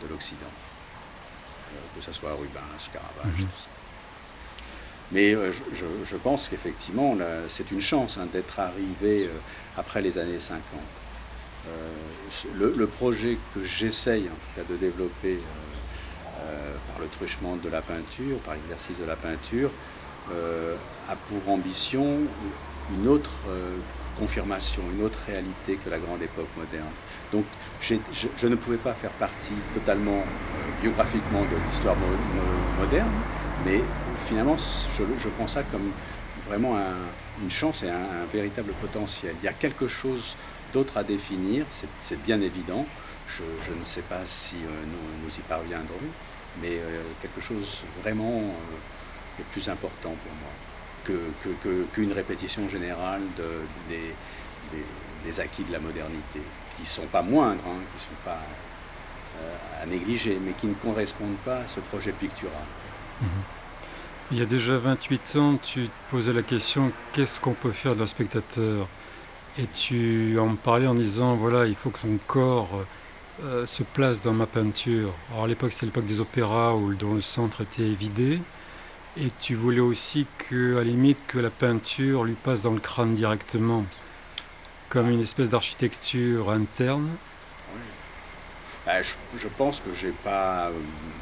de l'Occident, que ce soit Rubens, Caravage, tout ça. Mais je pense qu'effectivement, c'est une chance hein, d'être arrivé après les années 50. Le projet que j'essaye en tout cas de développer par le truchement de la peinture, par l'exercice de la peinture, a pour ambition une autre confirmation, une autre réalité que la grande époque moderne. Donc je ne pouvais pas faire partie totalement biographiquement de l'histoire moderne, mais finalement je prends ça comme vraiment une chance et un véritable potentiel. Il y a quelque chose d'autre à définir, c'est bien évident. Je ne sais pas si nous y parviendrons, mais quelque chose vraiment est plus important pour moi qu'une répétition générale des acquis de la modernité, qui ne sont pas moindres, hein, qui ne sont pas à négliger, mais qui ne correspondent pas à ce projet pictural. Il y a déjà 28 ans, tu te posais la question « Qu'est-ce qu'on peut faire d'un spectateur ?» Et tu en parlais en disant « Voilà, il faut que son corps se place dans ma peinture. » Alors à l'époque, c'est l'époque des opéras dont le centre était vidé. Et tu voulais aussi à la limite, que la peinture lui passe dans le crâne directement, comme une espèce d'architecture interne. Oui. Ben, je pense que j'ai pas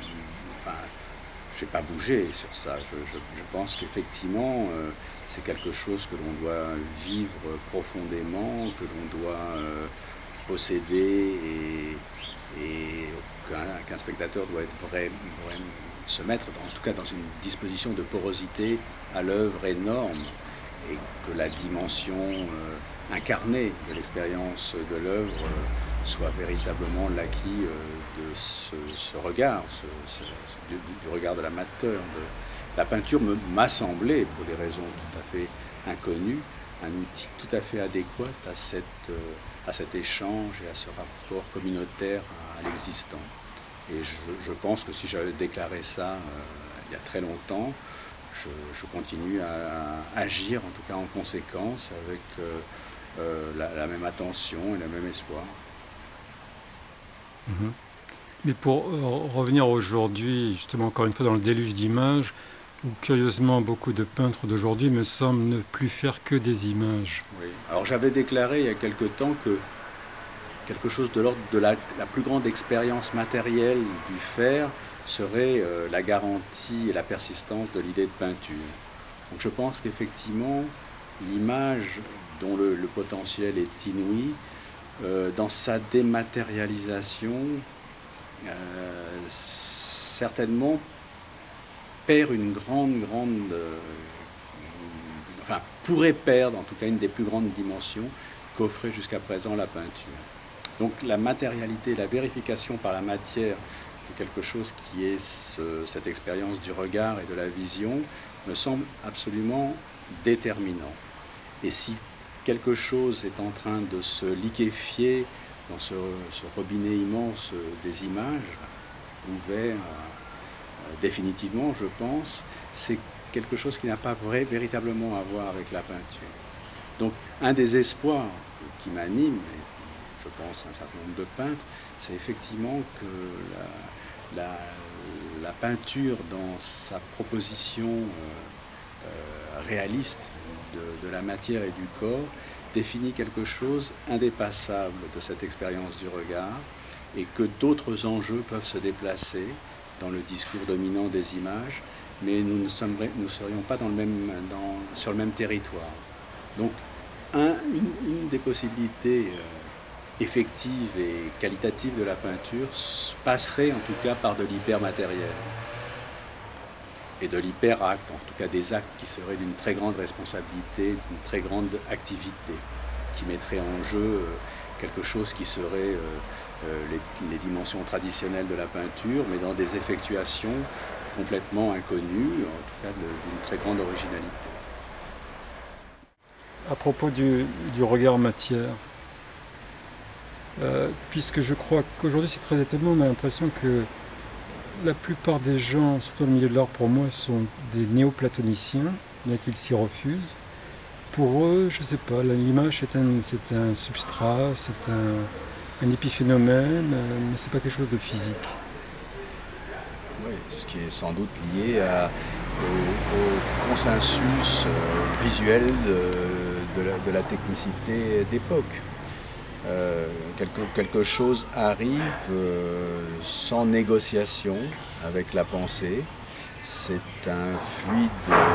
bougé sur ça. Je pense qu'effectivement, c'est quelque chose que l'on doit vivre profondément, que l'on doit posséder et qu'un spectateur doit être vraiment se mettre en tout cas dans une disposition de porosité à l'œuvre énorme et que la dimension incarnée de l'expérience de l'œuvre soit véritablement l'acquis de ce regard, du regard de l'amateur. La peinture m'a semblé, pour des raisons tout à fait inconnues, un outil tout à fait adéquat à cet échange et à ce rapport communautaire à l'existant. Et je pense que si j'avais déclaré ça il y a très longtemps, je continue à agir, en tout cas en conséquence, avec la même attention et le même espoir. Mais pour revenir aujourd'hui, justement encore une fois dans le déluge d'images, où curieusement beaucoup de peintres d'aujourd'hui me semblent ne plus faire que des images. Oui. Alors j'avais déclaré il y a quelque temps que quelque chose de l'ordre de la plus grande expérience matérielle du faire serait la garantie et la persistance de l'idée de peinture. Donc je pense qu'effectivement, l'image dont le potentiel est inouï, dans sa dématérialisation, certainement perd une enfin pourrait perdre en tout cas une des plus grandes dimensions qu'offrait jusqu'à présent la peinture. Donc la matérialité, la vérification par la matière de quelque chose qui est cette expérience du regard et de la vision me semble absolument déterminant. Et si quelque chose est en train de se liquéfier dans ce robinet immense des images, ouvert définitivement, je pense, c'est quelque chose qui n'a pas véritablement à voir avec la peinture. Donc un des espoirs qui m'anime, je pense à un certain nombre de peintres, c'est effectivement que la peinture dans sa proposition réaliste de la matière et du corps définit quelque chose indépassable de cette expérience du regard et que d'autres enjeux peuvent se déplacer dans le discours dominant des images, mais nous ne serions pas sur le même territoire. Donc une des possibilités effective et qualitative de la peinture passerait en tout cas par de l'hypermatériel et de l'hyperacte, en tout cas des actes qui seraient d'une très grande responsabilité, d'une très grande activité, qui mettrait en jeu quelque chose qui serait les dimensions traditionnelles de la peinture, mais dans des effectuations complètement inconnues, en tout cas d'une très grande originalité. À propos du regard matière, puisque je crois qu'aujourd'hui c'est très étonnant, on a l'impression que la plupart des gens, surtout dans le milieu de l'art pour moi, sont des néoplatoniciens, bien qu'ils s'y refusent. Pour eux, je ne sais pas, l'image c'est un substrat, c'est un épiphénomène, mais c'est pas quelque chose de physique. Oui, ce qui est sans doute lié au consensus visuel de la technicité d'époque. Quelque chose arrive sans négociation avec la pensée. C'est un fluide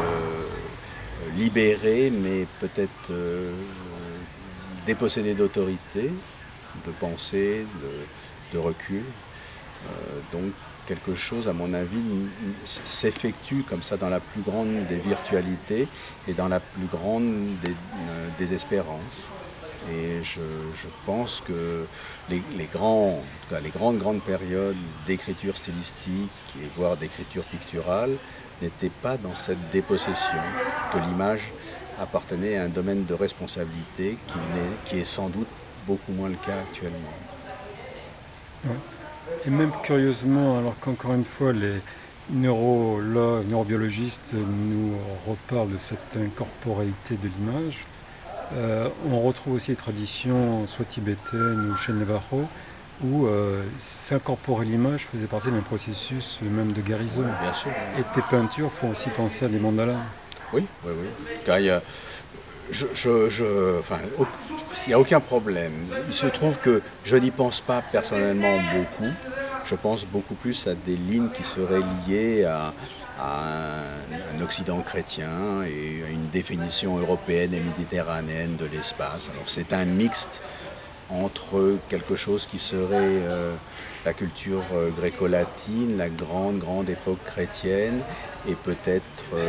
libéré, mais peut-être dépossédé d'autorité, de pensée, de recul. Donc quelque chose, à mon avis, s'effectue comme ça dans la plus grande des virtualités et dans la plus grande des espérances. Et je pense que les grandes périodes d'écriture stylistique et voire d'écriture picturale n'étaient pas dans cette dépossession, que l'image appartenait à un domaine de responsabilité qui est sans doute beaucoup moins le cas actuellement. Ouais. Et même curieusement, alors qu'encore une fois, les neurologues, neurobiologistes nous reparlent de cette incorporéité de l'image, on retrouve aussi des traditions, soit tibétaines ou chez Navajo, où s'incorporer l'image faisait partie d'un processus même de guérison. Oui, bien sûr. Et tes peintures font aussi penser à des mandalas. Oui, oui, oui. Car il y a, enfin, il n'y a aucun problème. Il se trouve que je n'y pense pas personnellement beaucoup. Je pense beaucoup plus à des lignes qui seraient liées à un Occident chrétien et à une définition européenne et méditerranéenne de l'espace. Alors c'est un mixte entre quelque chose qui serait la culture gréco-latine, la grande époque chrétienne, et peut-être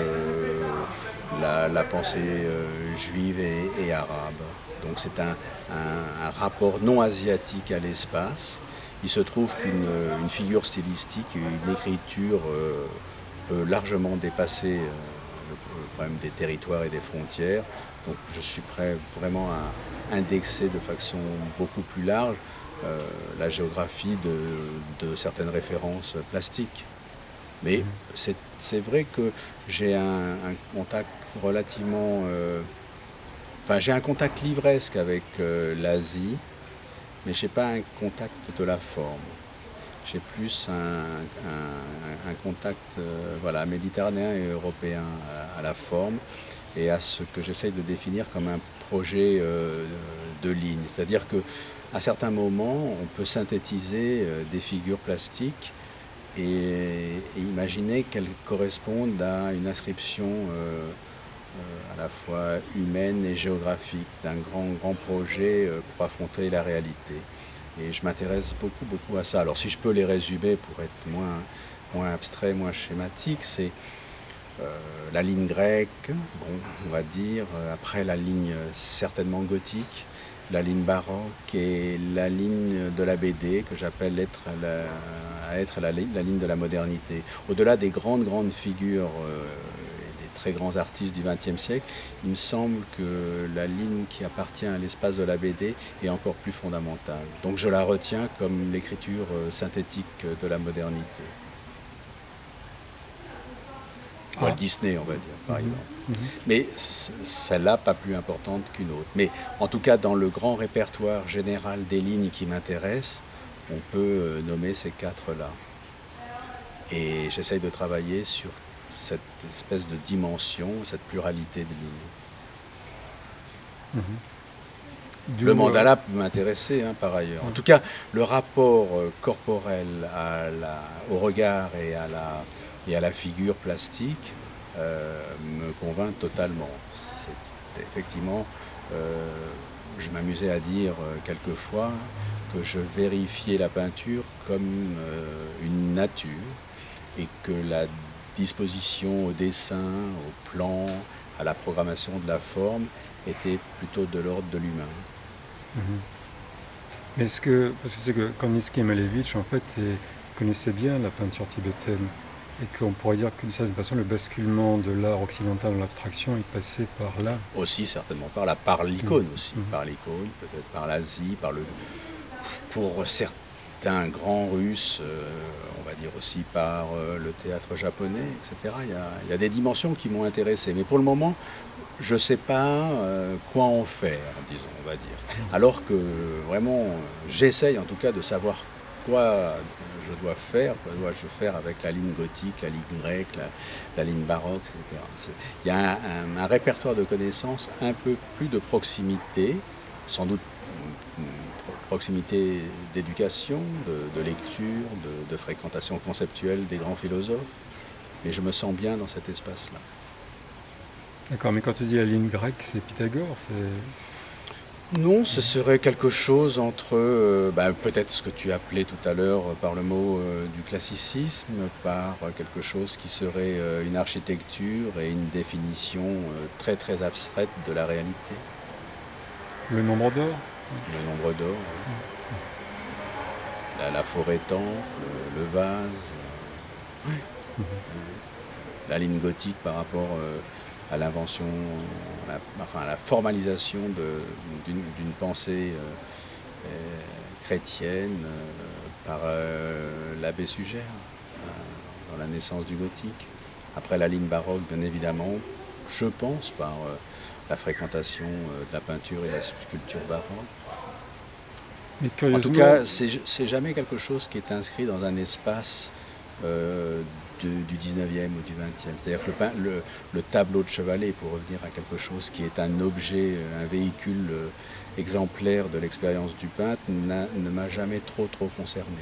la pensée juive et arabe. Donc c'est un rapport non asiatique à l'espace. Il se trouve qu'une figure stylistique et une écriture peut largement dépasser le problème des territoires et des frontières. Donc je suis prêt vraiment à indexer de façon beaucoup plus large la géographie de certaines références plastiques. Mais c'est vrai que j'ai un contact relativement... Enfin, j'ai un contact livresque avec l'Asie, mais je n'ai pas un contact de la forme. J'ai plus un contact voilà, méditerranéen et européen à la forme et à ce que j'essaye de définir comme un projet de ligne. C'est-à-dire qu'à certains moments, on peut synthétiser des figures plastiques et imaginer qu'elles correspondent à une inscription à la fois humaine et géographique d'un grand projet pour affronter la réalité. Et je m'intéresse beaucoup à ça. Alors si je peux les résumer pour être moins abstrait, moins schématique, c'est la ligne grecque, bon, on va dire, après la ligne certainement gothique, la ligne baroque et la ligne de la BD que j'appelle être la ligne de la modernité. Au-delà des grandes figures et des très grands artistes du XXe siècle, il me semble que la ligne qui appartient à l'espace de la BD est encore plus fondamentale. Donc je la retiens comme l'écriture synthétique de la modernité. Walt Disney, on va dire, par exemple. Mais celle-là, pas plus importante qu'une autre. Mais en tout cas, dans le grand répertoire général des lignes qui m'intéressent, on peut nommer ces quatre-là. Et j'essaye de travailler sur cette espèce de dimension, cette pluralité de lignes. Le mandala peut m'intéresser, hein, par ailleurs. En tout cas, le rapport corporel au regard et à la figure plastique me convainc totalement. C'est effectivement, je m'amusais à dire quelquefois que je vérifiais la peinture comme une nature et que la disposition au dessin, au plan, à la programmation de la forme était plutôt de l'ordre de l'humain. Mais parce que c'est que Kandinsky et Malevich, en fait, connaissaient bien la peinture tibétaine. Et qu'on pourrait dire que d'une certaine façon, le basculement de l'art occidental dans l'abstraction est passé par là. Aussi, certainement, par l'icône aussi. Par l'icône, peut-être par l'Asie, pour certains grands Russes, on va dire aussi par le théâtre japonais, etc. Il y a des dimensions qui m'ont intéressé. Mais pour le moment, je ne sais pas quoi en faire, disons, on va dire. Alors que vraiment, j'essaye en tout cas de savoir je dois faire, que dois-je faire avec la ligne gothique, la ligne grecque, la ligne baroque, etc. Il y a un répertoire de connaissances un peu plus de proximité, sans doute proximité d'éducation, de lecture, de fréquentation conceptuelle des grands philosophes, mais je me sens bien dans cet espace-là. D'accord, mais quand tu dis la ligne grecque, c'est Pythagore, c'est... Non, ce serait quelque chose entre peut-être ce que tu appelais tout à l'heure par le mot du classicisme, par quelque chose qui serait une architecture et une définition très très abstraite de la réalité. Le nombre d'or? Le nombre d'or, la forêt-temple, le vase, la ligne gothique par rapport à l'invention, à la formalisation d'une pensée chrétienne par l'abbé Sugère, dans la naissance du gothique. Après la ligne baroque, bien évidemment, je pense par la fréquentation de la peinture et de la sculpture baroque. Mais curieusement... En tout cas, c'est jamais quelque chose qui est inscrit dans un espace du 19e ou du 20e. C'est-à-dire que le tableau de chevalet, pour revenir à quelque chose qui est un objet, un véhicule exemplaire de l'expérience du peintre, ne m'a jamais trop concerné.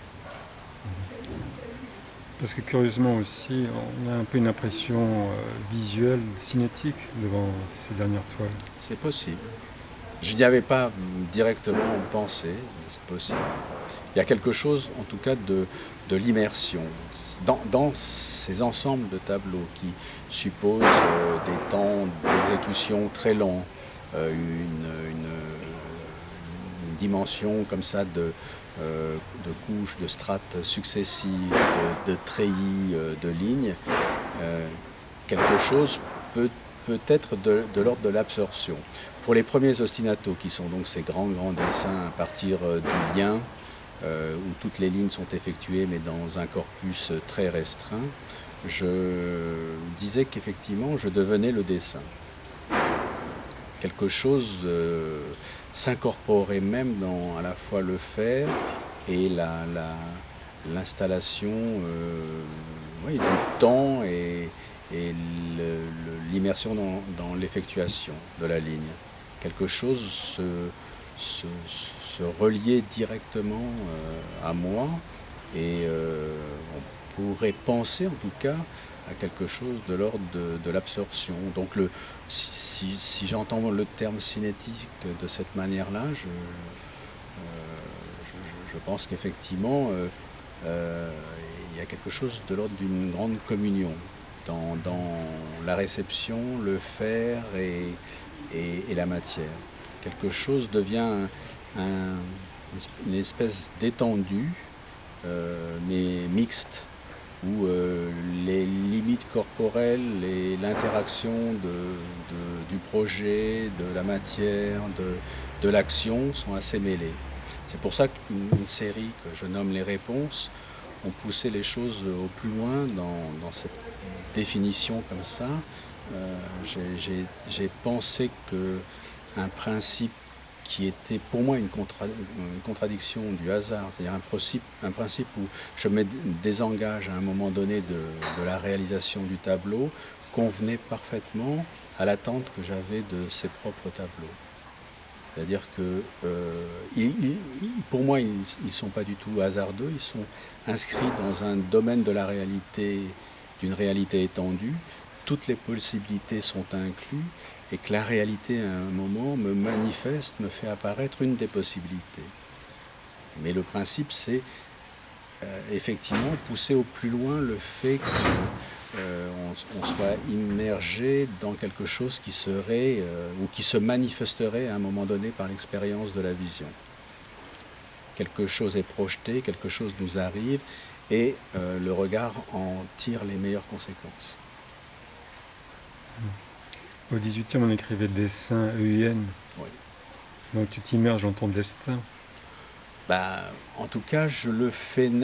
Parce que curieusement aussi, on a un peu une impression visuelle, cinétique devant ces dernières toiles. C'est possible. Je n'y avais pas directement pensé, mais c'est possible. Il y a quelque chose, en tout cas, de l'immersion. Dans ces ensembles de tableaux qui supposent des temps d'exécution très longs, une dimension comme ça de couches, de strates successives, de treillis, de lignes, quelque chose peut être de l'ordre de l'absorption. Pour les premiers ostinatos, qui sont donc ces grands dessins à partir du lien, où toutes les lignes sont effectuées mais dans un corpus très restreint, je disais qu'effectivement je devenais le dessin. Quelque chose s'incorporait même dans à la fois le faire et l'installation du temps et l'immersion dans l'effectuation de la ligne. Quelque chose se relier directement à moi et on pourrait penser en tout cas à quelque chose de l'ordre de l'absorption. Donc si j'entends le terme cinétique de cette manière-là, je pense qu'effectivement il y a quelque chose de l'ordre d'une grande communion dans la réception, le faire et la matière. Quelque chose devient une espèce d'étendue, mais mixte, où les limites corporelles et l'interaction du projet, de la matière, de l'action sont assez mêlées. C'est pour ça qu'une série que je nomme Les Réponses ont poussé les choses au plus loin dans cette définition comme ça. J'ai pensé qu'un principe qui était pour moi une contradiction du hasard, c'est-à-dire un principe où je me désengage à un moment donné de la réalisation du tableau, convenait parfaitement à l'attente que j'avais de ces propres tableaux. C'est-à-dire que pour moi, ils ne sont pas du tout hasardeux, ils sont inscrits dans un domaine de la réalité, d'une réalité étendue. Toutes les possibilités sont incluses et que la réalité, à un moment, me manifeste, me fait apparaître une des possibilités. Mais le principe, c'est effectivement pousser au plus loin le fait qu'on soit immergé dans quelque chose qui serait ou qui se manifesterait à un moment donné par l'expérience de la vision. Quelque chose est projeté, quelque chose nous arrive et le regard en tire les meilleures conséquences. Au XVIIIe, on écrivait dessin, EIN. Oui. Donc tu t'immerges dans ton destin. En tout cas, je le fais